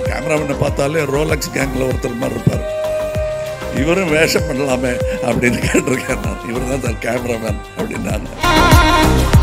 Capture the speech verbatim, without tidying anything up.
கேமராமேனை பார்த்தாலே ரோலக்ஸ் கேங்கில் ஒருத்தர் மாதிரி இருப்பார். இவரும் வேஷம் பண்ணலாமே அப்படின்னு கேட்டிருக்கேன் நான். இவர் தான் சார் கேமராமேன் அப்படின்னு நான்